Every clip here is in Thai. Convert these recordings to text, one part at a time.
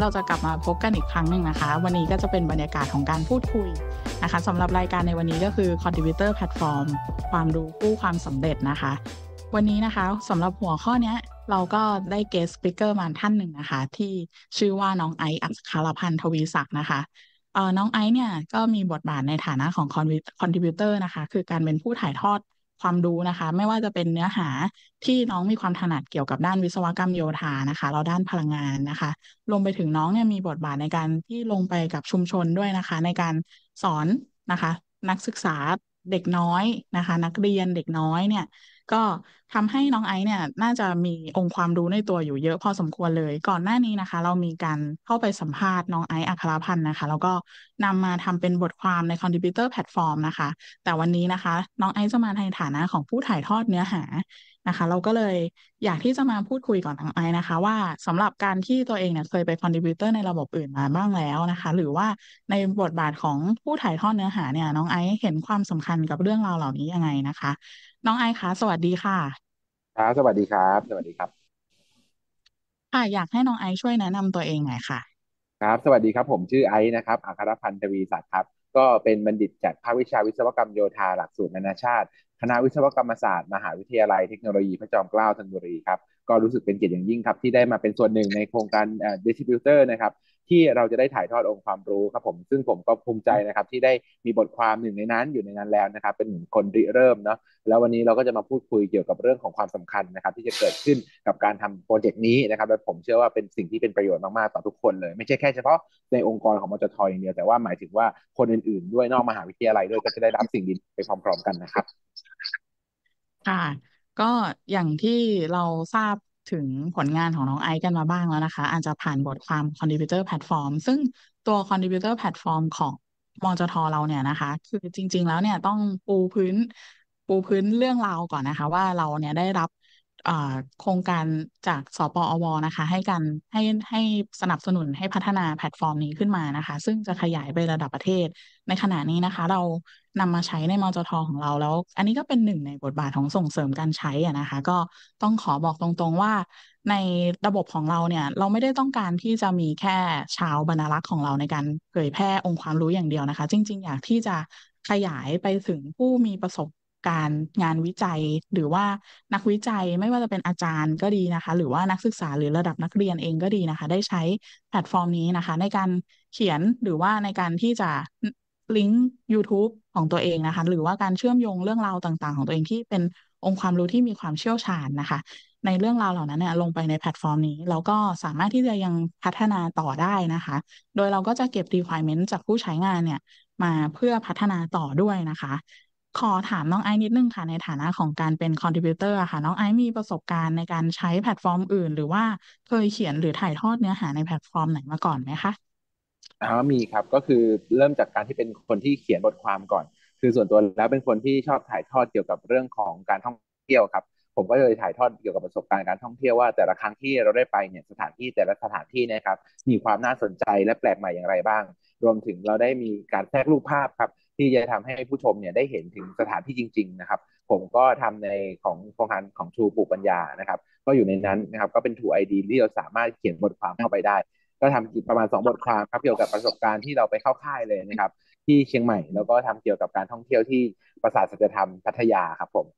เราจะกลับมาพบกันอีกครั้งหนึ่งนะคะวันนี้ก็จะเป็นบรรยากาศของการพูดคุยนะคะสำหรับรายการในวันนี้ก็คือ Contributor Platform ความรู้คู่ความสำเร็จนะคะวันนี้นะคะสำหรับหัวข้อเนี้ยเราก็ได้ guest speaker มาท่านหนึ่งนะคะที่ชื่อว่าน้องไอซ์อัครพันธ์ทวีศักดิ์นะคะน้องไอซ์เนี่ยก็มีบทบาทในฐานะของ contributor นะคะคือการเป็นผู้ถ่ายทอดความรู้นะคะไม่ว่าจะเป็นเนื้อหาที่น้องมีความถนัดเกี่ยวกับด้านวิศวกรรมโยธานะคะแล้วด้านพลังงานนะคะรวมไปถึงน้องเนี่ยมีบทบาทในการที่ลงไปกับชุมชนด้วยนะคะในการสอนนะคะนักศึกษาเด็กน้อยนะคะนักเรียนเด็กน้อยเนี่ยก็ทำให้น้องไอซ์เนี่ยน่าจะมีองค์ความรู้ในตัวอยู่เยอะพอสมควรเลยก่อนหน้านี้นะคะเรามีการเข้าไปสัมภาษณ์น้องไอซ์อัครพันธ์นะคะแล้วก็นำมาทำเป็นบทความใน Contributor Platform นะคะแต่วันนี้นะคะน้องไอซ์จะมาในฐานะของผู้ถ่ายทอดเนื้อหานะคะเราก็เลยอยากที่จะมาพูดคุยกับน้องไอซ์นะคะว่าสำหรับการที่ตัวเองเนี่ยเคยไป Contributor ในระบบอื่นมาบ้างแล้วนะคะหรือว่าในบทบาทของผู้ถ่ายทอดเนื้อหาเนี่ยน้องไอซ์เห็นความสำคัญกับเรื่องราวเหล่านี้ยังไงนะคะน้องไอซ์คะสวัสดีค่ะครับสวัสดีครับสวัสดีครับค่ะอยากให้น้องไอซ์ช่วยแนะนำตัวเองหน่อยค่ะครับสวัสดีครับผมชื่อไอซ์นะครับอัครพันธ์ทวีศักดิ์ครับก็เป็นบัณฑิตจากภาควิชาวิศวกรรมโยธาหลักสูตรนานาชาติคณะวิศวกรรมศาสตร์มหาวิทยาลัยเทคโนโลยีพระจอมเกล้าธนบุรีครับก็รู้สึกเป็นเกียรติอย่างยิ่งครับที่ได้มาเป็นส่วนหนึ่งในโครงการdistributor นะครับที่เราจะได้ถ่ายทอดองค์ความรู้ครับผมซึ่งผมก็ภูมิใจนะครับที่ได้มีบทความหนึ่งในนั้นอยู่ในนั้นแล้วนะครับเป็นเหมือนคนริเริ่มเนาะ แล้ววันนี้เราก็จะมาพูดคุยเกี่ยวกับเรื่องของความสำคัญนะครับที่จะเกิดขึ้นกับการทำโปรเจกต์นี้นะครับและผมเชื่อว่าเป็นสิ่งที่เป็นประโยชน์มากๆต่อทุกคนเลยไม่ใช่แค่เฉพาะในองค์กรของมจทอย่างเดียวแต่ว่าหมายถึงว่าคนอื่นๆด้วยนอกมหาวิทยาลัยด้วยก็จะได้รับสิ่งดีไปพร้อมๆกันนะครับค่ะก็อย่างที่เราทราบถึงผลงานของน้องไอซ์กันมาบ้างแล้วนะคะอาจจะผ่านบทความ Contributor Platform ซึ่งตัว Contributor Platform ของมจทเราเนี่ยนะคะคือจริงๆแล้วเนี่ยต้องปูพื้นเรื่องราวก่อนนะคะว่าเราเนี่ยได้รับโครงการจากสปอวนะคะให้ให้สนับสนุนให้พัฒนาแพลตฟอร์มนี้ขึ้นมานะคะซึ่งจะขยายไประดับประเทศในขณะนี้นะคะเรานำมาใช้ในมจทของเราแล้วอันนี้ก็เป็นหนึ่งในบทบาทของส่งเสริมการใช้อะนะคะก็ต้องขอบอกตรงๆว่าในระบบของเราเนี่ยเราไม่ได้ต้องการที่จะมีแค่ชาวบรรณารักษ์ของเราในการเผยแพร่องค์ความรู้อย่างเดียวนะคะจริงๆอยากที่จะขยายไปถึงผู้มีประสบการณ์งานวิจัยหรือว่านักวิจัยไม่ว่าจะเป็นอาจารย์ก็ดีนะคะหรือว่านักศึกษาหรือระดับนักเรียนเองก็ดีนะคะได้ใช้แพลตฟอร์มนี้นะคะในการเขียนหรือว่าในการที่จะลิงก์ YouTube ของตัวเองนะคะหรือว่าการเชื่อมโยงเรื่องราวต่างๆของตัวเองที่เป็นองค์ความรู้ที่มีความเชี่ยวชาญนะคะในเรื่องราวเหล่านั้นเนี่ยลงไปในแพลตฟอร์มนี้แล้วก็สามารถที่จะยังพัฒนาต่อได้นะคะโดยเราก็จะเก็บ requirement จากผู้ใช้งานเนี่ยมาเพื่อพัฒนาต่อด้วยนะคะ ขอถามน้องไอซ์นิดนึงค่ะในฐานะของการเป็น contributor อะค่ะน้องไอซ์มีประสบการณ์ในการใช้แพลตฟอร์มอื่นหรือว่าเคยเขียนหรือถ่ายทอดเนื้อหาในแพลตฟอร์มไหนมาก่อนไหมคะมีครับก็คือเริ่มจากการที่เป็นคนที่เขียนบทความก่อนคือส่วนตัวแล้วเป็นคนที่ชอบถ่ายทอดเกี่ยวกับเรื่องของการท่องเที่ยวครับผมก็เลยถ่ายทอดเกี่ยวกับประสบการณ์การท่องเที่ยวว่าแต่ละครั้งที่เราได้ไปเนี่ยสถานที่แต่ละสถานที่นะครับมีความน่าสนใจและแปลกใหม่อย่างไรบ้างรวมถึงเราได้มีการแทรกรูปภาพครับที่จะทำให้ผู้ชมเนี่ยได้เห็นถึงสถานที่จริงๆนะครับผมก็ทำในของโครงการของ True ปลูกปัญญานะครับก็อยู่ในนั้นนะครับก็เป็น True ID ที่เราสามารถเขียนบทความเข้าไปได้ ก็ทำประมาณ2 บทความครับเกี่ยวกับประสบการณ์ที่เราไปเข้าค่ายเลยนะครับที่เชียงใหม่แล้วก็ทำเกี่ยวกับการท่องเที่ยวที่ปราสาทสัจธรรมพัทยาครับผม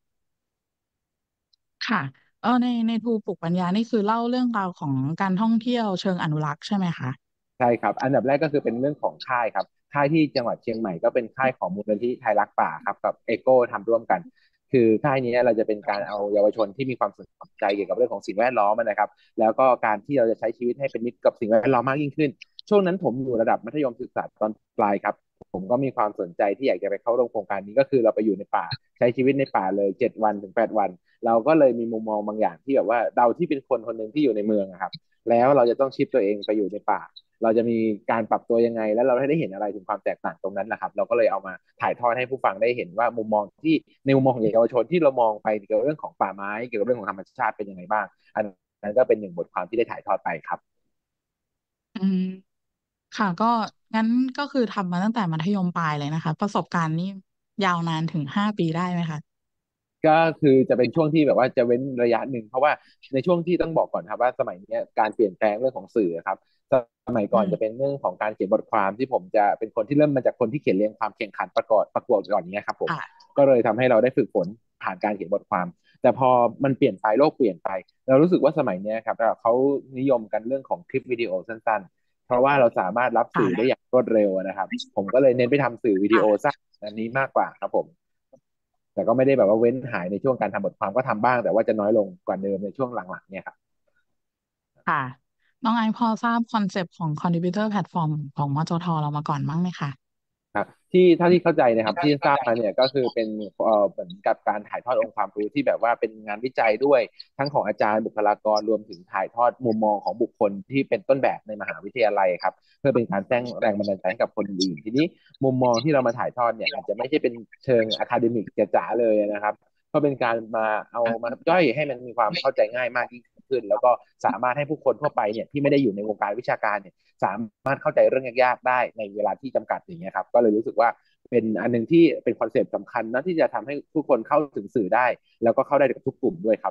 ค่ะในทูปลูกปัญญานี่คือเล่าเรื่องราวของการท่องเที่ยวเชิงอนุรักษ์ใช่ไหมคะใช่ครับอันดับแรกก็คือเป็นเรื่องของค่ายครับค่ายที่จังหวัดเชียงใหม่ก็เป็นค่ายของมูลนิธิไทยรักป่าครับกับเอโก้ทำร่วมกันคือค่ายนี้เราจะเป็นการเอาเยาวชนที่มีความสนใจเกี่ยวกับเรื่องของสิ่งแวดล้อมนะครับแล้วก็การที่เราจะใช้ชีวิตให้เป็นมิตรกับสิ่งแวดล้อมมากยิ่งขึ้นช่วงนั้นผมอยู่ระดับมัธยมศึกษาตอนปลายครับผมก็มีความสนใจที่อยากจะไปเข้าร่วมโครงการนี้ก็คือเราไปอยู่ในป่าใช้ชีวิตในป่าเลย7 วันถึง 8 วันเราก็เลยมีมุมมองบางอย่างที่แบบว่าเราที่เป็นคนคนหนึ่งที่อยู่ในเมืองอะครับแล้วเราจะต้องชิปตัวเองไปอยู่ในป่า เราจะมีการปรับตัวยังไงแล้วเราได้เห็นอะไรถึงความแตกต่างตรงนั้นนะครับเราก็เลยเอามาถ่ายทอดให้ผู้ฟังได้เห็นว่ามุมมองที่ในมุมมองของเยาวชนที่เรามองไปเกี่ยวกับเรื่องของป่าไม้เกี่ยวกับเรื่องของธรรมชาติเป็นยังไงบ้างอันนั้นก็เป็น1 บทความที่ได้ถ่ายทอดไปครับอืมค่ะก็งั้นก็คือทำมาตั้งแต่มัธยมปลายเลยนะคะประสบการณ์นี่ยาวนานถึง5 ปีได้ไหมคะก็คือจะเป็นช่วงที่แบบว่าจะเว้นระยะหนึ่งเพราะว่าในช่วงที่ต้องบอกก่อนครับว่าสมัยนี้การเปลี่ยนแปลงเรื่องของสื่อครับสมัยก่อืมอนจะเป็นเรื่องของการเขียนบทความที่ผมจะเป็นคนที่เริ่มมาจากคนที่เขียนเรียงความแข่งขันประกวดก่อนเนี้ยครับผมค่ะก็เลยทำให้เราได้ฝึกฝนผ่านการเขียนบทความแต่พอมันเปลี่ยนไปโลกเปลี่ยนไปเรารู้สึกว่าสมัยเนี้ยครับเขานิยมกันเรื่องของคลิปวิดีโอสั้นๆเพราะว่าเราสามารถรับสื่อได้ค่ะอย่างรวดเร็วนะครับผมก็เลยเน้นไปทำสื่อวิดีโอค่ะสั้นอันนี้มากกว่าครับผมแต่ก็ไม่ได้แบบว่าเว้นหายในช่วงการทำบทความก็ทำบ้างแต่ว่าจะน้อยลงกว่าเดิมในช่วงหลังๆเนี่ยครับค่ะน้องไอซ์พอทราบคอนเซปต์ของ Contributor Platform ของมจทเรามาก่อนมั้งไหมคะครับที่เท่าที่เข้าใจนะครับที่ทราบมาเนี่ยก็คือเป็นเหมือนกับการถ่ายทอดองค์ความรู้ที่แบบว่าเป็นงานวิจัยด้วยทั้งของอาจารย์บุคลากรรวมถึงถ่ายทอดมุมมองของบุคคลที่เป็นต้นแบบในมหาวิทยาลัยครับเพื่อเป็นการสร้างแรงบันดาลใจให้กับคนอื่นทีนี้มุมมองที่เรามาถ่ายทอดเนี่ยอาจจะไม่ใช่เป็นเชิงอะคาเดมิกจ๋าๆเลยนะครับก็เป็นการมาเอามาย่อยให้มันมีความเข้าใจง่ายมากยิ่งขึ้นแล้วก็สามารถให้ผู้คนทั่วไปเนี่ยที่ไม่ได้อยู่ในวงการวิชาการเนี่ย สามารถเข้าใจเรื่องยากๆได้ในเวลาที่จำกัดอย่างเงี้ยครับก็เลยรู้สึกว่าเป็นอันหนึงที่เป็นคอนเซปต์สำคัญนะที่จะทำให้ผู้คนเข้าถึงสื่อได้แล้วก็เข้าได้กับทุกกลุ่มด้วยครับ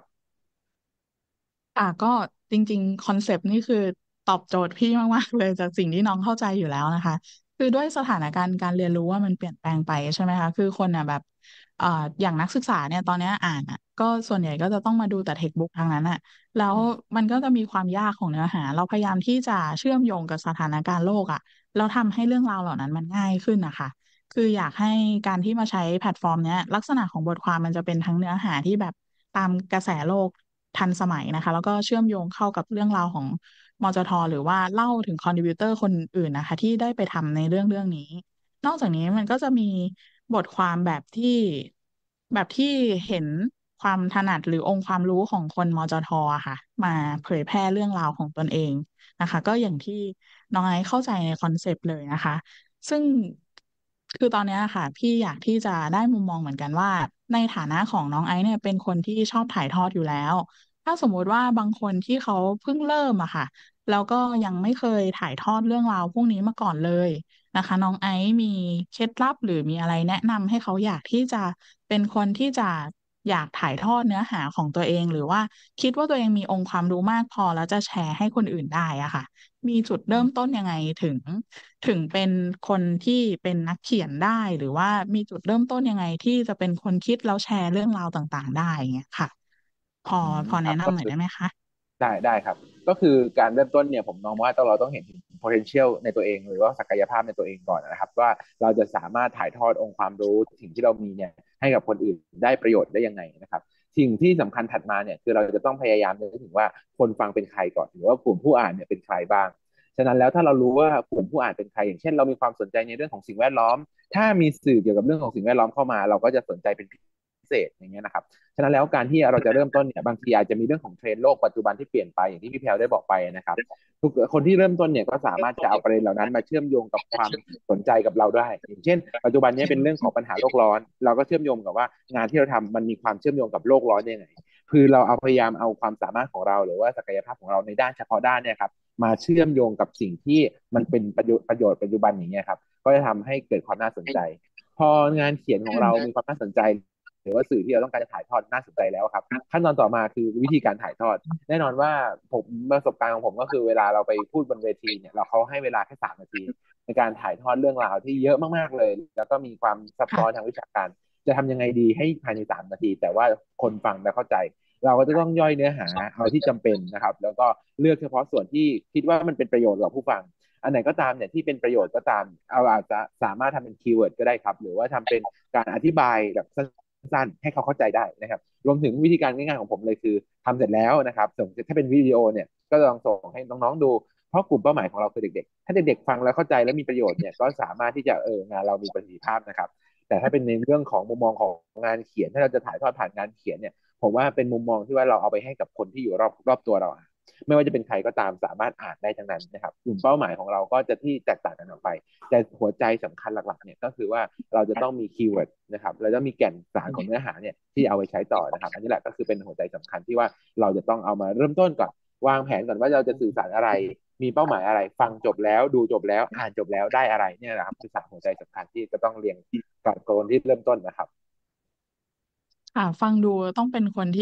ก็จริงๆคอนเซปต์นี่คือตอบโจทย์พี่มากๆเลยจากสิ่งที่น้องเข้าใจอยู่แล้วนะคะคือด้วยสถานการณ์การเรียนรู้ว่ามันเปลี่ยนแปลงไปใช่ไหมคะคือคนอ่ะแบบอย่างนักศึกษาเนี่ยตอนเนี้ยอ่านอ่ะก็ส่วนใหญ่ก็จะต้องมาดูแต่เท็กบุ๊กทางนั้นอ่ะแล้วมันก็จะมีความยากของเนื้อหาเราพยายามที่จะเชื่อมโยงกับสถานการณ์โลกอ่ะแล้วทำให้เรื่องราวเหล่านั้นมันง่ายขึ้นนะคะ คืออยากให้การที่มาใช้แพลตฟอร์มเนี้ยลักษณะของบทความมันจะเป็นทั้งเนื้อหาที่แบบตามกระแสโลกทันสมัยนะคะแล้วก็เชื่อมโยงเข้ากับเรื่องราวของมจทหรือว่าเล่าถึงคอนทริบิวเตอร์คนอื่นนะคะที่ได้ไปทำในเรื่องนี้นอกจากนี้มันก็จะมีบทความแบบที่เห็นความถนัดหรือองค์ความรู้ของคนมจทอะค่ะมาเผยแพร่เรื่องราวของตนเองนะคะก็อย่างที่น้องไอซ์เข้าใจในคอนเซปต์เลยนะคะ ซึ่งคือตอนเนี้ยค่ะพี่อยากที่จะได้มุมมองเหมือนกันว่าในฐานะของน้องไอซ์เนี่ยเป็นคนที่ชอบถ่ายทอดอยู่แล้วถ้าสมมุติว่าบางคนที่เขาเพิ่งเริ่มอะค่ะแล้วก็ยังไม่เคยถ่ายทอดเรื่องราวพวกนี้มาก่อนเลยนะคะน้องไอซ์มีเคล็ดลับหรือมีอะไรแนะนำให้เขาอยากที่จะเป็นคนที่จะอยากถ่ายทอดเนื้อหาของตัวเองหรือว่าคิดว่าตัวเองมีองค์ความรู้มากพอแล้วจะแชร์ให้คนอื่นได้อะค่ะมีจุดเริ่มต้นยังไงถึงเป็นคนที่เป็นนักเขียนได้หรือว่ามีจุดเริ่มต้นยังไงที่จะเป็นคนคิดแล้วแชร์เรื่องราวต่างๆได้อย่างเงี้ยค่ะพอพอครับก็แนะนำหน่อยได้ไหมคะได้ครับก็คือการเริ่มต้นเนี่ยผมมองว่าเราต้องเห็นถึง potential ในตัวเองหรือว่าศักยภาพในตัวเองก่อนนะครับว่าเราจะสามารถถ่ายทอดองค์ความรู้สิ่งที่เรามีเนี่ยให้กับคนอื่นได้ประโยชน์ได้ยังไงนะครับสิ่งที่สำคัญถัดมาเนี่ยคือเราจะต้องพยายามนึกถึงว่าคนฟังเป็นใครก่อนหรือว่ากลุ่มผู้อ่านเนี่ยเป็นใครบ้างฉะนั้นแล้วถ้าเรารู้ว่ากลุ่มผู้อ่านเป็นใครอย่างเช่นเรามีความสนใจในเรื่องของสิ่งแวดล้อมถ้ามีสื่อเกี่ยวกับเรื่องของสิ่งแวดล้อมเข้ามาเราก็จะสนใจเป็นพิเศษอย่างเงี้ยนะครับ ฉะนั้นแล้วการที่เราจะเริ่มต้นเนี่ยบางทีอาจจะมีเรื่องของเทรนด์โลกปัจจุบันที่เปลี่ยนไปอย่างที่พี่แพลวได้บอกไปนะครับทุกคนที่เริ่มต้นเนี่ยก็สามารถจะเอาประเด็นเหล่านั้นมาเชื่อมโยงกับความสนใจกับเราได้อย่างเช่นปัจจุบันนี้เป็นเรื่องของปัญหาโลกร้อนเราก็เชื่อมโยงกับว่างานที่เราทำมันมีความเชื่อมโยงกับโลกร้อนยังไงคือเราเอาพยายามเอาความสามารถของเราหรือว่าศักยภาพของเราในด้านเฉพาะด้านเนี่ยครับมาเชื่อมโยงกับสิ่งที่มันเป็นประโยชน์ปัจจุบันอย่างเงี้ยครับก็จะทำให้เกิดความน่าสนใจพองานเขียนของเรามีความน่าสนใจ หรือว่าสื่อที่เราต้องการจะถ่ายทอดน่าสนใจแล้วครับขั้นตอนต่อมาคือวิธีการถ่ายทอดแน่นอนว่าผมประสบการณ์ของผมก็คือเวลาเราไปพูดบนเวทีเนี่ยเขาให้เวลาแค่3 นาทีในการถ่ายทอดเรื่องราวที่เยอะมากๆเลยแล้วก็มีความซับซ้อนทางค่ะวิชาการจะทำยังไงดีให้ภายใน3 นาทีแต่ว่าคนฟังและเข้าใจเราก็จะต้องย่อยเนื้อหาเอาที่จำเป็นนะครับแล้วก็เลือกเฉพาะส่วนที่คิดว่ามันเป็นประโยชน์กับผู้ฟังอันไหนก็ตามเนี่ยที่เป็นประโยชน์ก็ตามเอาอาจจะสามารถทำเป็นคีย์เวิร์ดก็ได้ครับหรือว่าทำเป็นการอธิบายแบบสั้นๆให้เขาเข้าใจได้นะครับรวมถึงวิธีการง่ายๆของผมเลยคือทำเสร็จแล้วนะครับส่งถ้าเป็นวิดีโอเนี่ยก็ลองส่งให้น้องๆดูเพราะกลุ่มเป้าหมายของเราคือเด็กๆถ้าเด็กๆฟังแล้วเข้าใจและมีประโยชน์เนี่ยก็สามารถที่จะงานเรามีประสิทธิภาพนะครับแต่ถ้าเป็นในเรื่องของมุมมองของงานเขียนถ้าเราจะถ่ายทอดผ่านงานเขียนเนี่ยผมว่าเป็นมุมมองที่ว่าเราเอาไปให้กับคนที่อยู่รอบตัวเราไม่ว่าจะเป็นใครก็ตามสามารถอ่านได้ทั้งนั้นนะครับกลุ่มเป้าหมายของเราก็จะที่แตกต่างกันออกไป แต่หัวใจสำคัญหลักๆเนี่ยก็คือว่าเราจะต้องมีคีย์เวิร์ดนะครับเราต้องมีแก่นสารของเนื้อหาเนี่ยที่เอาไปใช้ต่อนะครับอันนี้แหละก็คือเป็นหัวใจสำคัญที่ว่าเราจะต้องเอามาเริ่มต้นก่อนวางแผนก่อนว่าเราจะสื่อสารอะไรมีเป้าหมายอะไรฟังจบแล้วดูจบแล้วอ่านจบแล้วได้อะไรเนี่ยนะครับคือสารหัวใจสำคัญที่จะต้องเรียงก่อนคนที่เริ่มต้นนะครับค่ะฟังดูต้องเป็นคนที่แบบ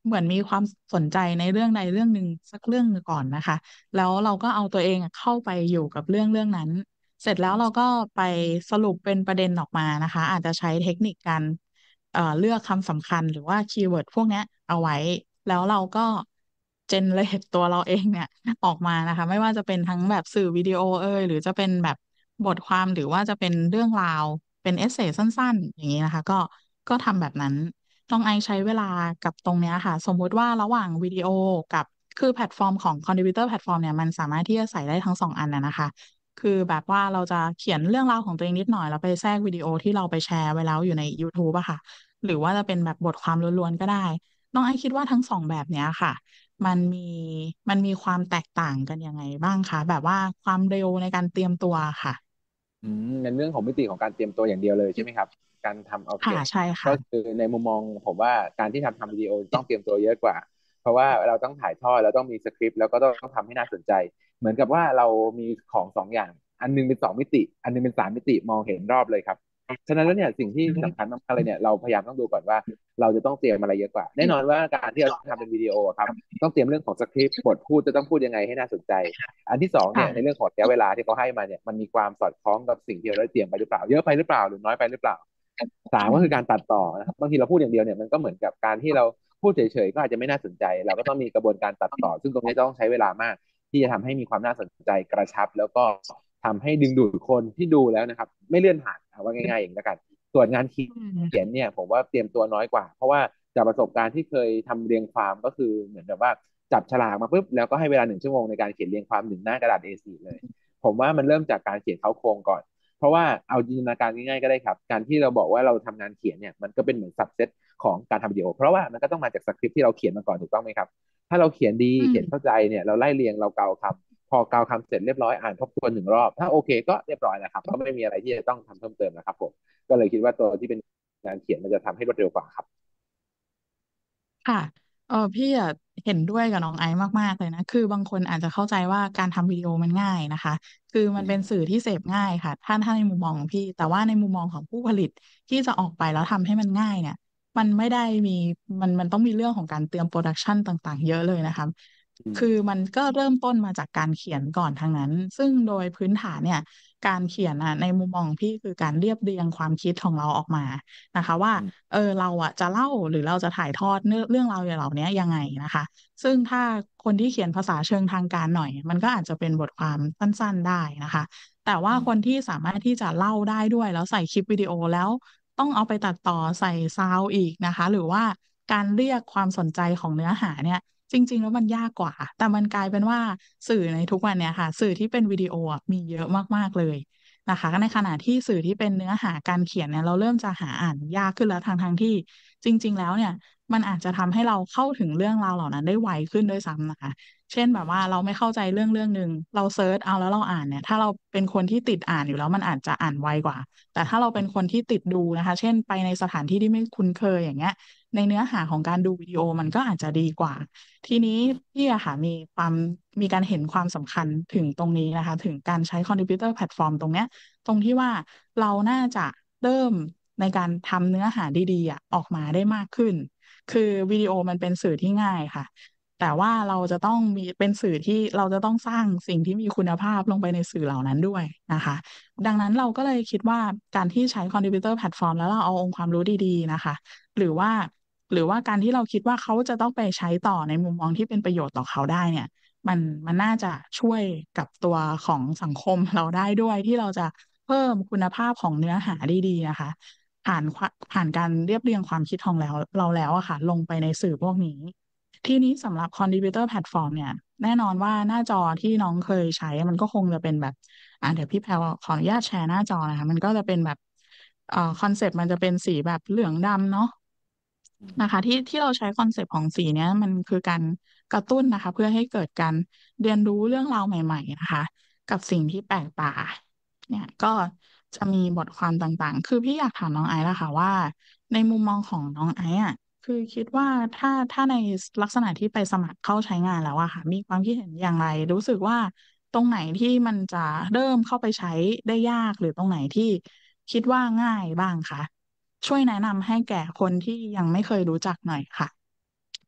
เหมือนมีความสนใจในเรื่องใดเรื่องหนึ่งสักเรื่องหนึ่งก่อนนะคะแล้วเราก็เอาตัวเองอะเข้าไปอยู่กับเรื่องนั้นเสร็จแล้วเราก็ไปสรุปเป็นประเด็นออกมานะคะอาจจะใช้เทคนิคการเลือกคำสำคัญหรือว่าคีย์เวิร์ดพวกเนี้ยเอาไว้แล้วเราก็เจเนเรตตัวเราเองเนี่ยออกมานะคะไม่ว่าจะเป็นทั้งแบบสื่อวิดีโอหรือจะเป็นแบบบทความหรือว่าจะเป็นเรื่องราวเป็นเอเซสั้นๆอย่างนี้นะคะก็ทำแบบนั้น น้องไอซ์ใช้เวลากับตรงเนี้ยค่ะสมมุติว่าระหว่างวิดีโอกับคือแพลตฟอร์มของคอนทริบิวเตอร์แพลตฟอร์มเนี่ยมันสามารถที่จะใส่ได้ทั้งสองอันนะคะคือแบบว่าเราจะเขียนเรื่องราวของตัวเองนิดหน่อยแล้วไปแทรกวิดีโอที่เราไปแชร์ไว้แล้วอยู่ใน YouTube อะค่ะหรือว่าจะเป็นแบบบทความล้วนๆก็ได้น้องไอซ์คิดว่าทั้งสองแบบเนี้ยค่ะมันมีมันมีความแตกต่างกันยังไงบ้างคะแบบว่าความเร็วในการเตรียมตัวค่ะในเรื่องของมิติของการเตรียมตัวอย่างเดียวเลยใช่ไหมครับการทำโอเคค่ะใช่ก็ค่ะคือในมุมมองผมว่าการที่ทำวิดีโอต้องเตรียมตัวเยอะกว่าเพราะว่าเราต้องถ่ายทอดเราต้องมีสคริปต์แล้วก็ต้องทำให้น่าสนใจเหมือนกับว่าเรามีของสองอย่างอันหนึงเป็น2 มิติอันหนึงเป็น3 มิติมองเห็นรอบเลยครับฉะนั้นแล้วเนี่ยสิ่งที่สำคัญมากๆเลยเนี่ยเราพยายามต้องดูก่อนว่าเราจะต้องเตรียมอะไรเยอะกว่าแน่นอนว่าการที่เราทำเป็นวิดีโอครับต้องเตรียมเรื่องของสคริปต์บทพูดจะต้องพูดยังไงให้น่าสนใจ อันที่สองเนี่ยในค่ะเรื่องของระยะเวลาที่เขาให้มาเนี่ยมันมีความสอดคล้องกับสิ่งที่เราได้เตรียมไปหรือเปล่าเยอะไปหรือเปล่าหรือน้อยไปหรือเปล่าสามอืมก็คือการตัดต่อนะครับบางทีเราพูดอย่างเดียวเนี่ยมันก็เหมือนกับการที่เราพูดเฉยๆก็อาจจะไม่น่าสนใจเราก็ต้องมีกระบวนการตัดต่อซึ่งตรงนี้ต้องใช้เวลามากที่จะทำให้มีความน่าสนใจกระชับแล้วก็ทำให้ดึงดูดคนที่ดูแล้วนะครับไม่เลื่อนผ่านเอาว่าง่ายๆอย่างนี้แล้วกันส่วนงานเขีอืมยนเนี่ยผมว่าเตรียมตัวน้อยกว่าเพราะว่าจากประสบการณ์ที่เคยทำเรียงความก็คือเหมือนแบบว่าจับฉลากมาปุ๊บแล้วก็ให้เวลา1 ชั่วโมงในการเขียนเรียงความ1 หน้ากระดาษ A4 เลย ผมว่ามันเริ่มจากการเขียนเค้าโครงก่อนเพราะว่าเอาจินตนาการง่ายๆก็ได้ครับการที่เราบอกว่าเราทำงานเขียนเนี่ยมันก็เป็นเหมือนสับเซตของการทำวิดีโอเพราะว่ามันก็ต้องมาจากสคริปต์ที่เราเขียนมาก่อนถูกต้องไหมครับถ้าเราเขียนดีอืมเขียนเข้าใจเนี่ยเราไล่เรียงเราเกาคำพอเกาคำเสร็จเรียบร้อยอ่านทบทวน1 รอบถ้าโอเคก็เรียบร้อยแล้วครับก็ไม่มีอะไรที่จะต้องทำเพิ่มเติมนะครับผมก็เลยคิดว่าตัวที่เป็นงานเขียนมันจะทำให้รวดเร็วกว่าครับค่ะพี่อะเห็นด้วยกับน้องไอซ์มากๆเลยนะคือบางคนอาจจะเข้าใจว่าการทำวิดีโอมันง่ายนะคะคือมันเป็นสื่อที่เสพง่ายค่ะถ้าในมุมมองของพี่แต่ว่าในมุมมองของผู้ผลิตที่จะออกไปแล้วทำให้มันง่ายเนี่ยมันไม่ได้มีมันต้องมีเรื่องของการเตรียมโปรดักชันต่างๆเยอะเลยนะคะอืมคือมันก็เริ่มต้นมาจากการเขียนก่อนทั้งนั้นซึ่งโดยพื้นฐานเนี่ยการเขียนอ่ะในมุมมองของพี่คือการเรียบเรียงความคิดของเราออกมานะคะว่าอืมเราอะจะเล่าหรือเราจะถ่ายทอดเรื่องราวเหล่านี้ยังไงนะคะซึ่งถ้าคนที่เขียนภาษาเชิงทางการหน่อยมันก็อาจจะเป็นบทความสั้นๆได้นะคะแต่ว่าคนที่สามารถที่จะเล่าได้ด้วยแล้วใส่คลิปวิดีโอแล้วต้องเอาไปตัดต่อใส่ซาวด์อีกนะคะหรือว่าการเรียกความสนใจของเนื้อหาเนี่ยจริงๆแล้วมันยากกว่าแต่มันกลายเป็นว่าสื่อในทุกวันเนี่ยค่ะสื่อที่เป็นวิดีโออะมีเยอะมากๆเลย นะคะในขณะที่สื่อที่เป็นเนื้อหาการเขียนเนี่ยเราเริ่มจะหาอ่านยากขึ้นแล้วทางที่จริงๆแล้วเนี่ยมันอาจจะทำให้เราเข้าถึงเรื่องราวเหล่านั้นได้ไวขึ้นด้วยซ้ำนะคะเช่นแบบว่าเราไม่เข้าใจเรื่องหนึ่งเราเซิร์ชเอาแล้วเราอ่านเนี่ยถ้าเราเป็นคนที่ติดอ่านอยู่แล้วมันอาจจะอ่านไวกว่าแต่ถ้าเราเป็นคนที่ติดดูนะคะเช่นไปในสถานที่ที่ไม่คุ้นเคยอย่างเงี้ยในเนื้อหาของการดูวิดีโอมันก็อาจจะดีกว่า ทีนี้พี่อะค่ะมีการเห็นความสำคัญถึงตรงนี้นะคะถึงการใช้คอมพิวเตอร์แพลตฟอร์มตรงเนี้ยตรงที่ว่าเราน่าจะเริ่มในการทำเนื้อหาดีๆอะออกมาได้มากขึ้นคือวิดีโอมันเป็นสื่อที่ง่ายค่ะแต่ว่าเราจะต้องมีเป็นสื่อที่เราจะต้องสร้างสิ่งที่มีคุณภาพลงไปในสื่อเหล่านั้นด้วยนะคะดังนั้นเราก็เลยคิดว่าการที่ใช้คอมพิวเตอร์แพลตฟอร์มแล้วเราเอาองค์ความรู้ดีๆนะคะ หรือว่าหรือว่าการที่เราคิดว่าเขาจะต้องไปใช้ต่อในมุมมองที่เป็นประโยชน์ต่อเขาได้เนี่ยมันน่าจะช่วยกับตัวของสังคมเราได้ด้วยที่เราจะเพิ่มคุณภาพของเนื้อหาดีๆนะคะผ่านการเรียบเรียงความคิดของเราแล้วอะค่ะลงไปในสื่อพวกนี้ทีนี้สำหรับคอมพิวเตอร์แพลตฟอร์มเนี่ยแน่นอนว่าหน้าจอที่น้องเคยใช้มันก็คงจะเป็นแบบเดี๋ยวพี่แพรวขออนุญาตแชร์หน้าจอนะคะมันก็จะเป็นแบบคอนเซปต์มันจะเป็นสีแบบเหลืองดำเนาะ นะคะที่เราใช้คอนเซปต์ของสีเนี้ยมันคือการกระตุ้นนะคะเพื่อให้เกิดการเรียนรู้เรื่องราวใหม่ๆนะคะกับสิ่งที่แปลกตาเนี่ยก็จะมีบทความต่างๆคือพี่อยากถามน้องไอซ์ละค่ะว่าในมุมมองของน้องไอซ์อ่ะคือคิดว่าถ้าในลักษณะที่ไปสมัครเข้าใช้งานแล้วอะค่ะมีความคิดเห็นอย่างไรรู้สึกว่าตรงไหนที่มันจะเริ่มเข้าไปใช้ได้ยากหรือตรงไหนที่คิดว่าง่ายบ้างคะ ช่วยแนะนำให้แก่คนที่ยังไม่เคยรู้จักหน่อยค่ะ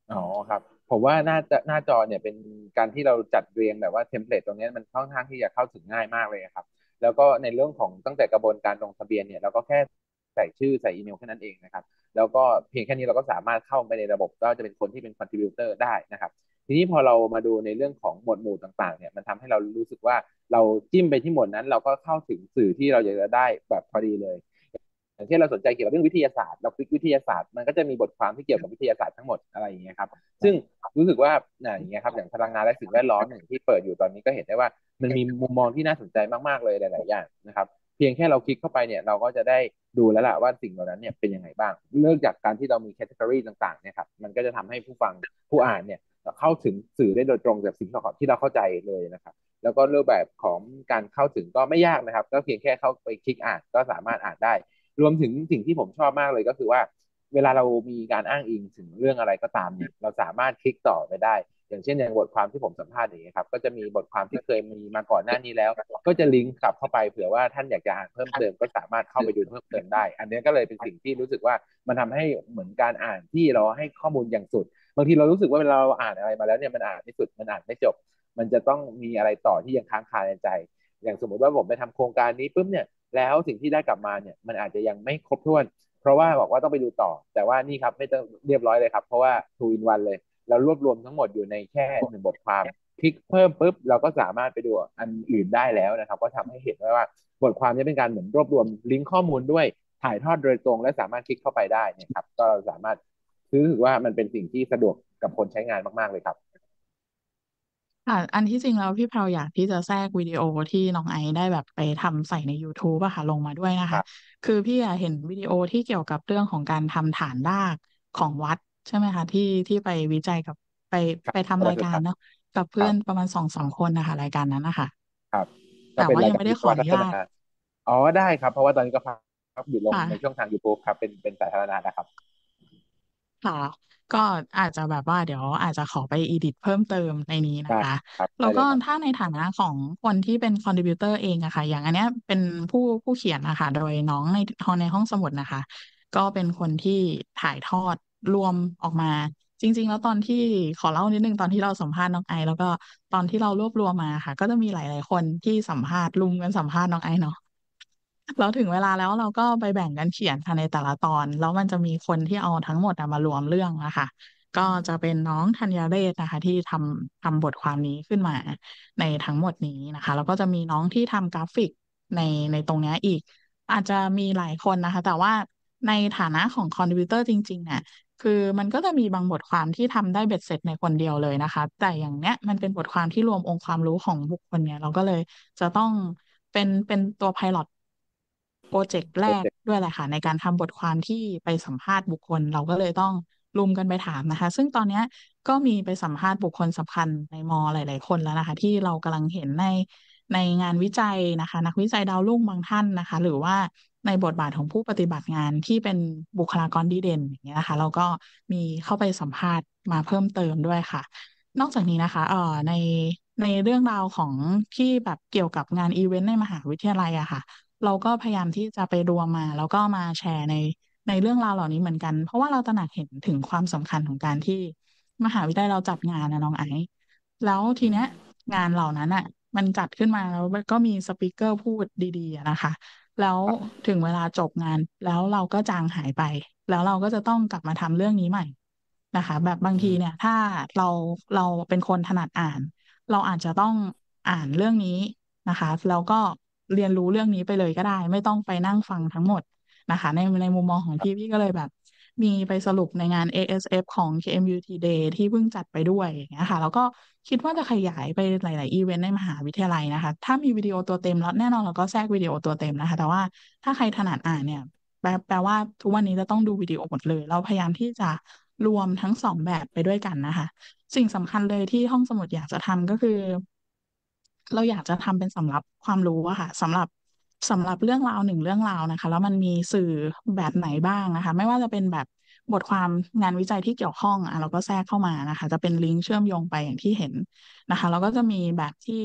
อ๋อครับผมว่าหน้าจอเนี่ยเป็นการที่เราจัดเรียงแบบว่าเทมเพลตตรงเนี้ยมันค่อนข้างที่จะเข้าถึงง่ายมากเลยครับแล้วก็ในเรื่องของตั้งแต่กระบวนการลงทะเบียนเนี่ยเราก็แค่ใส่ชื่อใส่อีเมลแค่นั้นเองนะครับแล้วก็เพียงแค่นี้เราก็สามารถเข้าไปในระบบก็จะเป็นคนที่เป็นคอนทริบิวเตอร์ได้นะครับทีนี้พอเรามาดูในเรื่องของหมวดหมู่ต่างๆเนี่ยมันทำให้เรารู้สึกว่าเราจิ้มไปที่หมวดนั้นเราก็เข้าถึงสื่อที่เราอยากจะได้แบบพอดีเลย อย่างเช่นเราสนใจเกี่ยวกับเรื่องวิทยาศาสตร์เราคลิกวิทยาศาสตร์มันก็จะมีบทความที่เกี่ยวกับวิทยาศาสตร์ทั้งหมดอะไรอย่างเงี้ยครับซึ่งรู้สึกว่าอย่างเงี้ยครับอย่างพลังงานและสิ่งแวดล้อมอย่างที่เปิดอยู่ตอนนี้ก็เห็นได้ว่ามันมีมุมมองที่น่าสนใจมากๆเลยหลายๆอย่างนะครับเพียงแค่เราคลิกเข้าไปเนี่ยเราก็จะได้ดูแล้วล่ะว่าสิ่งเหล่านั้นเนี่ยเป็นยังไงบ้างเริ่มจากการที่เรามีแคตตากรีต่างๆเนี่ยครับมันก็จะทำให้ผู้ฟังผู้อ่านเนี่ยเข้าถึงสื่อได้โดยตรงจากสิ่งที่เราเข้าใจเลยนะครับ แล้วก็รูปแบบของการเข้าถึงก็ไม่ยากนะครับก็เพียงแค่เข้าไปคลิกอ่านก็สามารถอ่านได้รวมถึงสิ่งที่ผมชอบมากเลยก็คือว่าเวลาเรามีการอ้างอิงถึงเรื่องอะไรก็ตามเนี่ยเราสามารถคลิกต่อไปได้อย่างเช่นในบทความที่ผมสัมภาษณ์อย่างนี้ยครับก็จะมีบทความที่เคยมีมาก่อนหน้านี้แล้วก็จะลิงก์กลับเข้าไปเผื่อว่าท่านอยากจะอ่านเพิ่มเติมก็สามารถเข้าไปดูเพิ่มเติมได้อันนี้ก็เลยเป็นสิ่งที่รู้สึกว่ามันทำให้เหมือนการอ่านที่เราให้ข้อมูลอย่างสุดบางทีเรารู้สึกว่าเวลาเราอ่านอะไรมาแล้วเนี่ยมันอ่านไม่สุดมันอ่านไม่จบ มันจะต้องมีอะไรต่อที่ยังค้างคาในใจ อย่างสมมุติว่าผมไปทำโครงการนี้ปุ๊บเนี่ยแล้วสิ่งที่ได้กลับมาเนี่ยมันอาจจะยังไม่ครบถ้วนเพราะว่าบอกว่าต้องไปดูต่อแต่ว่านี่ครับไม่ต้องเรียบร้อยเลยครับเพราะว่า two in one เลยเรารวบรวมทั้งหมดอยู่ในแค่หนึ่งบทความคลิกเพิ่มปุ๊บเราก็สามารถไปดูอันอื่นได้แล้วนะครับก็ทำให้เห็นว่าบทความนี้เป็นการเหมือนรวบรวมลิงก์ข้อมูลด้วยถ่ายทอดโดยตรงและสามารถคลิกเข้าไปได้เนี่ยครับก็สามารถรู้สึกว่ามันเป็นสิ่งที่สะดวกกับคนใช้งานมากๆเลยครับค่ะอันที่จริงแล้วพี่เพราอยากที่จะแทรกวิดีโอที่น้องไอซ์ได้แบบไปทำใส่ใน YouTube อะค่ะลงมาด้วยนะคะครับคือพี่อะเห็นวิดีโอที่เกี่ยวกับเรื่องของการทำฐานรากของวัดใช่ไหมคะที่ไปวิจัยกับไปครับไปทำวัสดุรายการเนาะกับคเพื่อรับนประมาณ2-3คนนะคะรายการนั้นนะคะครับก็แต่เป็นว่ายังไม่ได้รายการวิศวขออนุญาตทัศนา อ๋อได้ครับเพราะว่าตอนนี้ก็พักอยู่ลงในช่องค่ะทาง YouTube ครับเป็นสาธารณะนะครับค่ะก็อาจจะแบบว่าเดี๋ยวอาจจะขอไปอีดิทเพิ่มเติมในนี้นะได้คะครับแล้วก็ได้เลยครับถ้าในฐานะของคนที่เป็นคอนทริบิวเตอร์เองอะค่ะอย่างอันเนี้ยเป็นผู้เขียนนะคะโดยน้องในห้องสมุดนะคะก็เป็นคนที่ถ่ายทอดรวมออกมาจริงๆแล้วตอนที่ขอเล่านิดนึงตอนที่เราสัมภาษณ์น้องไอซ์แล้วก็ตอนที่เรารวบรวมมาค่ะก็จะมีหลายๆคนที่สัมภาษณ์รุมกันสัมภาษณ์น้องไอซ์เนาะ แล้วถึงเวลาแล้วเราก็ไปแบ่งกันเขียนค่ะในแต่ละตอนแล้วมันจะมีคนที่เอาทั้งหมดอะมารวมเรื่องนะคะก็จะเป็นน้องธัญเรศนะคะที่ทำบทความนี้ขึ้นมาในทั้งหมดนี้นะคะแล้วก็จะมีน้องที่ทำกราฟิกในในตรงเนี้ยอีกอาจจะมีหลายคนนะคะแต่ว่าในฐานะของคอนทริบิวเตอร์จริงๆเนี่ยคือมันก็จะมีบางบทความที่ทำได้เบ็ดเสร็จในคนเดียวเลยนะคะแต่อย่างเนี้ยมันเป็นบทความที่รวมองค์ความรู้ของบุคคลเนี่ยเราก็เลยจะต้องเป็นตัวไพลอต โปรเจกต์แรกโปรเจกต์ด้วยแหละค่ะในการทำบทความที่ไปสัมภาษณ์บุคคลเราก็เลยต้องรุมกันไปถามนะคะซึ่งตอนเนี้ยก็มีไปสัมภาษณ์บุคคลสำคัญในมอหลายๆคนแล้วนะคะที่เรากำลังเห็นในงานวิจัยนะคะนักวิจัยดาวรุ่งบางท่านนะคะหรือว่าในบทบาทของผู้ปฏิบัติงานที่เป็นบุคลากรดีเด่นอย่างเงี้ยนะคะเราก็มีเข้าไปสัมภาษณ์มาเพิ่มเติมด้วยค่ะนอกจากนี้นะคะในเรื่องราวของที่แบบเกี่ยวกับงานอีเวนต์ในมหาวิทยาลัยอะค่ะ เราก็พยายามที่จะไปรวมมาแล้วก็มาแชร์ในเรื่องราวเหล่านี้เหมือนกันเพราะว่าเราตระหนักเห็นถึงความสำคัญของการที่มหาวิทยาลัยเราจัดงานนะน้องไอซ์แล้วทีเนี้ยงานเหล่านั้นอ่ะมันจัดขึ้นมาแล้วก็มีสปีกเกอร์พูดดีๆอะนะคะแล้วครับถึงเวลาจบงานแล้วเราก็จางหายไปแล้วเราก็จะต้องกลับมาทำเรื่องนี้ใหม่นะคะแบบบางทีเนี่ยถ้าเราเราเป็นคนถนัดอ่านเราอาจจะต้องอ่านเรื่องนี้ นะคะแล้วก็เรียนรู้เรื่องนี้ไปเลยก็ได้ไม่ต้องไปนั่งฟังทั้งหมดนะคะในมุมมองของพี่ก็เลยแบบมีไปสรุปในงาน ASF ของ KMUT Day ที่เพิ่งจัดไปด้วยอย่างเงี้ยค่ะแล้วก็คิดว่าจะขยายไปหลายๆอีเวนต์ในมหาวิทยาลัยนะคะถ้ามีวิดีโอตัวเต็มแล้วแน่นอนเราก็แทรกวิดีโอตัวเต็มนะคะแต่ว่าถ้าใครถนัดอ่านเนี่ยแปลว่าทุกวันนี้จะต้องดูวิดีโอหมดเลยเราพยายามที่จะรวมทั้งสองแบบไปด้วยกันนะคะ สิ่งสำคัญเลยที่ห้องสมุดอยากจะทำก็คือเราอยากจะทำเป็นสำรับความรู้อะค่ะสำหรับเรื่องราวหนึ่งเรื่องราวนะคะแล้วมันมีสื่อแบบไหนบ้างนะคะไม่ว่าจะเป็นแบบบทความงานวิจัยที่เกี่ยวข้องเราก็แทรกเข้ามานะคะจะเป็นลิงก์เชื่อมโยงไปอย่างที่เห็นนะคะแล้วก็จะมีแบบที่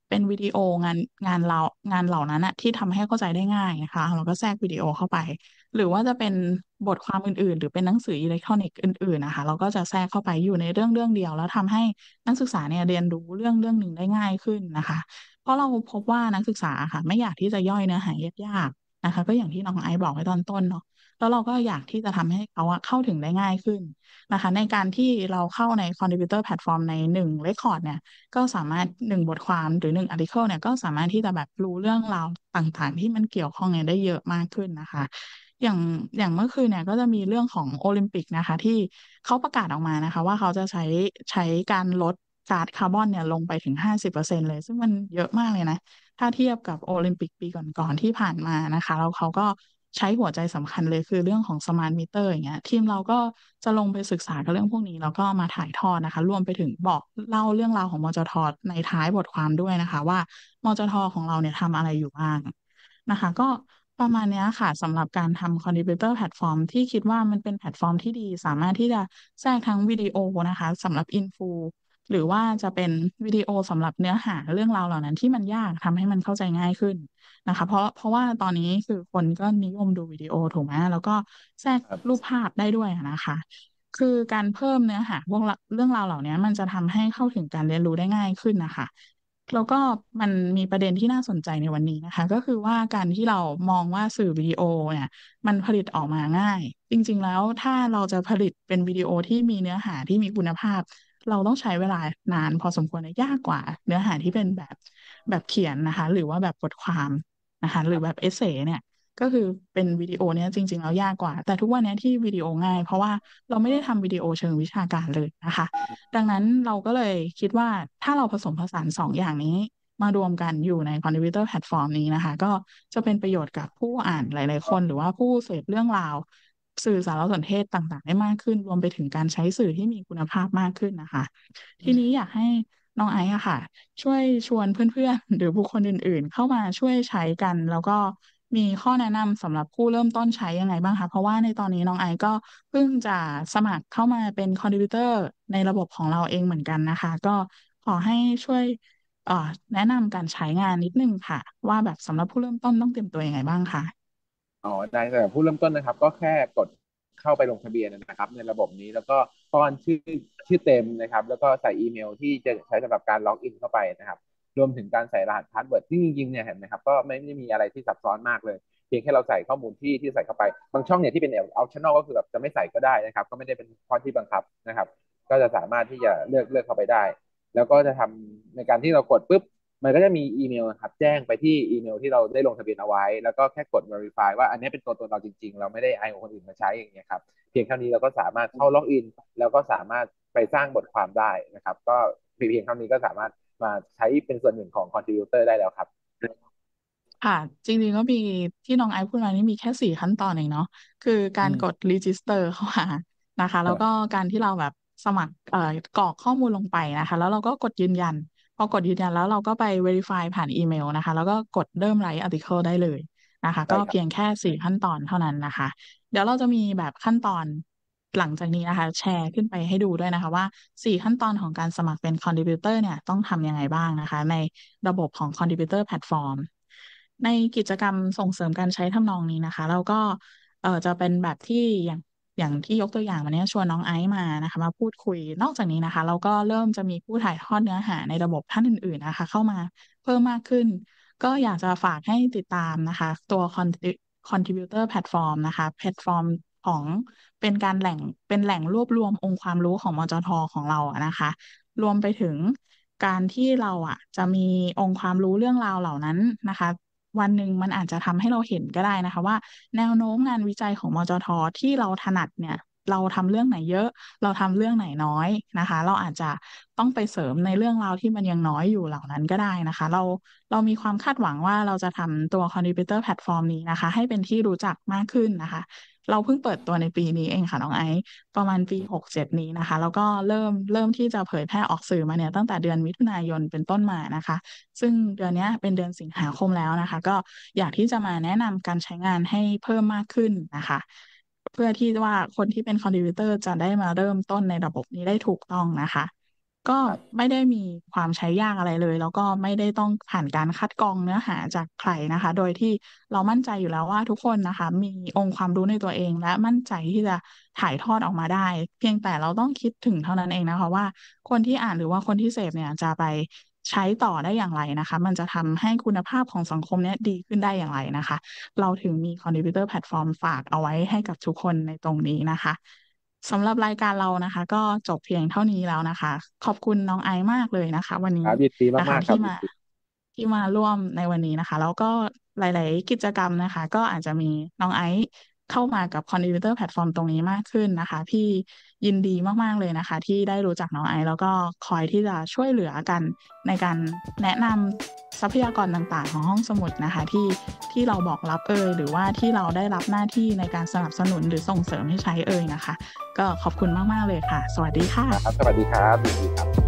เป็นวิดีโองานงานเรางานเหล่านั้นอะที่ทำให้เข้าใจได้ง่ายนะคะเราก็แทรกวิดีโอเข้าไปหรือว่าจะเป็นบทความอื่นๆหรือเป็นหนังสืออิเล็กทรอนิกส์อื่นๆนะคะเราก็จะแทรกเข้าไปอยู่ในเรื่องเดียวแล้วทำให้นักศึกษาเนี่ยเรียนรู้เรื่องหนึ่งได้ง่ายขึ้นนะคะเพราะเราพบว่านักศึกษาค่ะไม่อยากที่จะย่อยเนื้อหายากๆนะคะก็อย่างที่น้องไอซ์บอกไว้ตอนต้นเนาะแล้วเราก็อยากที่จะทำให้เขาอะเข้าถึงได้ง่ายขึ้นนะคะในการที่เราเข้าในคอมพิวเตอร์แพลตฟอร์มในหนึ่งเรคคอร์ดเนี่ย ก็สามารถหนึ่งบทความหรือหนึ่งอาร์ติเคิลเนี่ยก็สามารถที่จะแบบรู้เรื่องราวต่างๆที่มันเกี่ยวข้องเนี่ยได้เยอะมากขึ้นนะคะอย่างอย่างเมื่อคืนเนี่ยก็จะมีเรื่องของโอลิมปิกนะคะที่เขาประกาศออกมานะคะว่าเขาจะใช้การลดก๊าซคาร์บอนเนี่ยลงไปถึง50%เลยซึ่งมันเยอะมากเลยนะถ้าเทียบกับโอลิมปิกปีก่อนๆที่ผ่านมานะคะแล้วเขาก็ใช้หัวใจสำคัญเลยคือเรื่องของสมาร์ทมิเตอร์อย่างเงี้ยทีมเราก็จะลงไปศึกษากับเรื่องพวกนี้แล้วก็มาถ่ายทอดนะคะรวมไปถึงบอกเล่าเรื่องราวของมจทในท้ายบทความด้วยนะคะว่ามจทของเราเนี่ยทำอะไรอยู่บ้างนะคะก็ประมาณเนี้ยค่ะสำหรับการทำคอนทริบิวเตอร์แพลตฟอร์มที่คิดว่ามันเป็นแพลตฟอร์มที่ดีสามารถที่จะแทรกทั้งวิดีโอนะคะสำหรับอินฟูหรือว่าจะเป็นวิดีโอสำหรับเนื้อหาเรื่องราวเหล่านั้นที่มันยากทำให้มันเข้าใจง่ายขึ้น นะคะเพราะว่าตอนนี้คือคนก็นิยมดูวิดีโอถูกไหมแล้วก็แทรกรูปภาพได้ด้วยอะนะคะคือการเพิ่มเนื้อหาพวกเรื่องราวเหล่านี้มันจะทำให้เข้าถึงการเรียนรู้ได้ง่ายขึ้นนะคะแล้วก็มันมีประเด็นที่น่าสนใจในวันนี้นะคะก็คือว่าการที่เรามองว่าสื่อวิดีโอเนี่ยมันผลิตออกมาง่ายจริงๆแล้วถ้าเราจะผลิตเป็นวิดีโอที่มีเนื้อหาที่มีคุณภาพเราต้องใช้เวลานานพอสมควรนะยากกว่าเนื้อหาที่เป็นแบบเขียนนะคะหรือว่าแบบบทความ นะคะหรือแบบเอเซเนี่ยก็คือเป็นวิดีโอเนี้ยจริงๆแล้วยากกว่าแต่ทุกวันเนี้ยที่วิดีโอง่ายเพราะว่าเราไม่ได้ทำวิดีโอเชิงวิชาการเลยนะคะดังนั้นเราก็เลยคิดว่าถ้าเราผสมผสานสองอย่างนี้มารวมกันอยู่ในคอน t r i b u t o r แพลตฟอร์มนี้นะคะก็จะเป็นประโยชน์กับผู้อ่านหลายๆคนหรือว่าผู้เสพเรื่องราวสื่อสารสนเทศต่างๆได้มากขึ้นรวมไปถึงการใช้สื่อที่มีคุณภาพมากขึ้นนะคะทีนี้อยากให้น้องไอซ์อะค่ะ ช่วยชวนเพื่อนๆหรือบุคคลอื่นๆเข้ามาช่วยใช้กันแล้วก็มีข้อแนะนำสำหรับผู้เริ่มต้นใช้ยังไงบ้างคะเพราะว่าในตอนนี้น้องไอซ์ก็เพิ่งจะสมัครเข้ามาเป็นคอนทริบิวเตอร์ในระบบของเราเองเหมือนกันนะคะก็ขอให้ช่วยแนะนำการใช้งานนิดนึงค่ะว่าแบบสำหรับผู้เริ่มต้นต้องเตรียมตัวยังไงบ้างคะอ๋อได้สำหรับผู้เริ่มต้นนะครับก็แค่กดเข้าไปลงทะเบียนนะครับในระบบนี้แล้วก็ป้อนชื่อเต็มนะครับแล้วก็ใส่อีเมลที่จะใช้สำหรับการล็อกอินเข้าไปนะครับรวมถึงการใส่รหัสพาสเวิร์ดที่จริงๆเนี่ยเห็นไหมครับก็ไม่ได้มีอะไรที่ซับซ้อนมากเลยเพียงแค่เราใส่ข้อมูลที่ใส่เข้าไปบางช่องเนี่ยที่เป็นoptional ก็คือแบบจะไม่ใส่ก็ได้นะครับก็ไม่ได้เป็นข้อที่บังคับนะครับก็จะสามารถที่จะเลือกเข้าไปได้แล้วก็จะทำในการที่เรากดปุ๊บ มันก็จะมีอีเมลนะครับแจ้งไปที่อีเมลที่เราได้ลงทะเบียนเอาไว้แล้วก็แค่กด verify ว่าอันนี้เป็นตัวตนเราจริงๆเราไม่ได้ไอของคนอื่นมาใช้อย่างเงี้ยครับเพียงเท่านี้เราก็สามารถเข้าล็อกอินแล้วก็สามารถไปสร้างบทความได้นะครับก็เพียงเท่านี้ก็สามารถมาใช้เป็นส่วนหนึ่งของ contributor ได้แล้วครับค่ะจริงๆก็มีที่น้องไอซ์พูดมานี่มีแค่4 ขั้นตอนเองเนาะคือกาอืมรกด register เข้ามานะคะแล้วก็การที่เราแบบสมัครกรอกข้อมูลลงไปนะคะแล้วเราก็กดยืนยันพอกดยืนยันแล้วเราก็ไป verify ผ่านอีเมลนะคะแล้วก็กดเริ่มไลฟ์ article ได้เลยนะคะก็ได้ครับเพียงแค่4 ขั้นตอนเท่านั้นนะคะเดี๋ยวเราจะมีแบบขั้นตอนหลังจากนี้นะคะแชร์ขึ้นไปให้ดูด้วยนะคะว่า4 ขั้นตอนของการสมัครเป็น contributor เนี่ยต้องทำยังไงบ้างนะคะในระบบของ contributor platform ในกิจกรรมส่งเสริมการใช้ทำนองนี้นะคะแล้วก็จะเป็นแบบที่อย่างที่ยกตัวอย่างวันนี้ชวนน้องไอซ์มานะคะมาพูดคุยนอกจากนี้นะคะเราก็เริ่มจะมีผู้ถ่ายทอดเนื้อหาในระบบท่านอื่นๆนะคะเข้ามาเพิ่มมากขึ้นก็อยากจะฝากให้ติดตามนะคะตัว contributor platform นะคะแพลตฟอร์มของเป็นการเป็นแหล่งรวบรวมองค์ความรู้ของมจทของเราอะนะคะรวมไปถึงการที่เราจะมีองค์ความรู้เรื่องราวเหล่านั้นนะคะ วันหนึ่งมันอาจจะทำให้เราเห็นก็ได้นะคะว่าแนวโน้มงานวิจัยของมจทที่เราถนัดเนี่ยเราทำเรื่องไหนเยอะเราทำเรื่องไหนน้อยนะคะเราอาจจะต้องไปเสริมในเรื่องราวที่มันยังน้อยอยู่เหล่านั้นก็ได้นะคะเรามีความคาดหวังว่าเราจะทำตัว contributor platform นี้นะคะให้เป็นที่รู้จักมากขึ้นนะคะเราเพิ่งเปิดตัวในปีนี้เองค่ะน้องไอซ์ประมาณปี67นี้นะคะแล้วก็เริ่มที่จะเผยแพร่ออกสื่อมาเนี่ยตั้งแต่เดือนมิถุนายนเป็นต้นมานะคะ ซึ่งเดือนเนี้ยเป็นเดือนสิงหาคมแล้วนะคะก็อยากที่จะมาแนะนำการใช้งานให้เพิ่มมากขึ้นนะคะเพื่อที่ว่าคนที่เป็นคอนทริบิวเตอร์จะได้มาเริ่มต้นในระบบนี้ได้ถูกต้องนะคะก็ครับไม่ได้มีความใช้ยากอะไรเลยแล้วก็ไม่ได้ต้องผ่านการคัดกรองเนื้อหาจากใครนะคะโดยที่เรามั่นใจอยู่แล้วว่าทุกคนนะคะมีองค์ความรู้ในตัวเองและมั่นใจที่จะถ่ายทอดออกมาได้เพียงแต่เราต้องคิดถึงเท่านั้นเองนะคะว่าคนที่อ่านหรือว่าคนที่เสพเนี่ยจะไปใช้ต่อได้อย่างไรนะคะมันจะทำให้คุณภาพของสังคมเนี้ยดีขึ้นได้อย่างไรนะคะเราถึงมีคอนทริบิวเตอร์แพลตฟอร์มฝากเอาไว้ให้กับทุกคนในตรงนี้นะคะสำหรับรายการเรานะคะก็จบเพียงเท่านี้แล้วนะคะขอบคุณน้องไอซ์มากเลยนะคะวันนี้ครับยินดีนะคะมากๆครับยินดีที่มาร่วมในวันนี้นะคะแล้วก็หลายๆกิจกรรมนะคะก็อาจจะมีน้องไอซ์เข้ามากับคอนทริบิวเตอร์แพลตฟอร์มตรงนี้มากขึ้นนะคะพี่ยินดีมากๆเลยนะคะที่ได้รู้จักน้องไอซ์แล้วก็คอยที่จะช่วยเหลือกันในการแนะนำทรัพยากรต่างๆของห้องสมุดนะคะที่เราบอกรับหรือว่าที่เราได้รับหน้าที่ในการสนับสนุนหรือส่งเสริมให้ใช้นะคะก็ขอบคุณมากๆเลยค่ะสวัสดีครับค่ะสวัสดีครับยินดีครับ